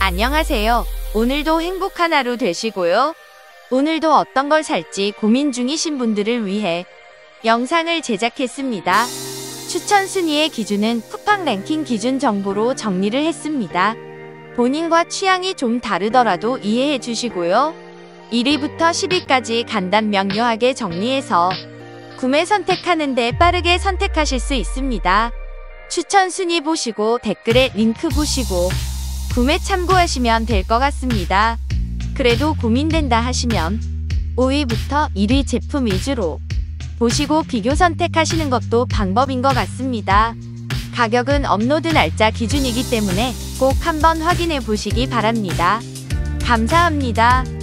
안녕하세요. 오늘도 행복한 하루 되시고요. 오늘도 어떤 걸 살지 고민 중이신 분들을 위해 영상을 제작했습니다. 추천 순위의 기준은 쿠팡 랭킹 기준 정보로 정리를 했습니다. 본인과 취향이 좀 다르더라도 이해해 주시고요. 1위부터 10위까지 간단 명료하게 정리해서 구매 선택하는데 빠르게 선택하실 수 있습니다. 추천 순위 보시고 댓글에 링크 보시고 구매 참고하시면 될 것 같습니다. 그래도 고민된다 하시면 5위부터 1위 제품 위주로 보시고 비교 선택하시는 것도 방법인 것 같습니다. 가격은 업로드 날짜 기준이기 때문에 꼭 한번 확인해 보시기 바랍니다. 감사합니다.